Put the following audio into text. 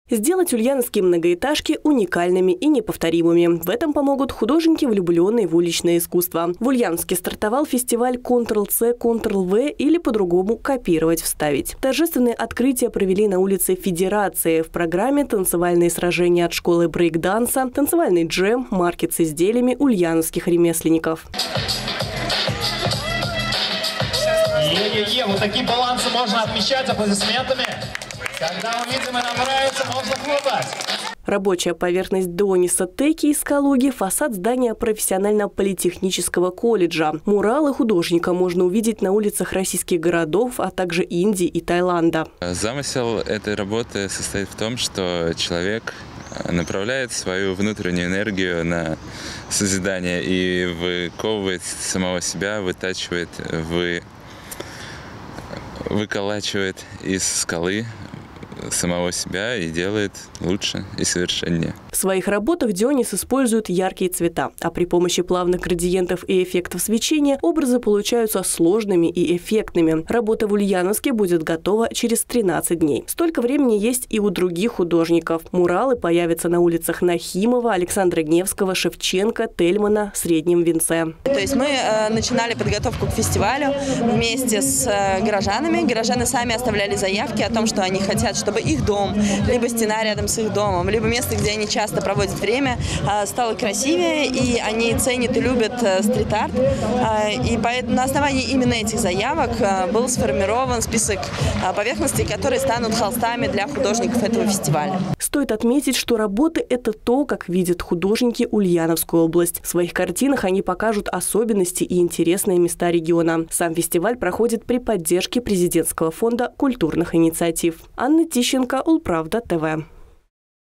Сделать ульяновские многоэтажки уникальными и неповторимыми. В этом помогут художники, влюбленные в уличное искусство. В Ульяновске стартовал фестиваль Ctrl-C, Ctrl-V или по-другому копировать, вставить. Торжественные открытия провели на улице Федерации. В программе танцевальные сражения от школы брейк-данса, танцевальный джем, маркет с изделиями ульяновских ремесленников. Вот такие балансы можно отмечать аплодисментами. Когда мы видим, и нам нравится, можно хлопать. Рабочая поверхность Диониса Теки из Калуги – фасад здания профессионально-политехнического колледжа. Муралы художника можно увидеть на улицах российских городов, а также Индии и Таиланда. Замысел этой работы состоит в том, что человек направляет свою внутреннюю энергию на созидание и выковывает самого себя, выколачивает из скалы самого себя и делает лучше и совершеннее. В своих работах Дионис использует яркие цвета, а при помощи плавных градиентов и эффектов свечения образы получаются сложными и эффектными. Работа в Ульяновске будет готова через 13 дней. Столько времени есть и у других художников. Муралы появятся на улицах Нахимова, Александра Гневского, Шевченко, Тельмана, Среднем Винце. То есть мы начинали подготовку к фестивалю вместе с горожанами. Горожаны сами оставляли заявки о том, что они хотят, чтобы их дом, либо стена рядом с их домом, либо место, где они часто проводят время, стало красивее, и они ценят и любят стрит-арт. И поэтому на основании именно этих заявок был сформирован список поверхностей, которые станут холстами для художников этого фестиваля. Стоит отметить, что работы – это то, как видят художники Ульяновскую область. В своих картинах они покажут особенности и интересные места региона. Сам фестиваль проходит при поддержке президентского фонда культурных инициатив. Анна Тищенко, Улправда ТВ.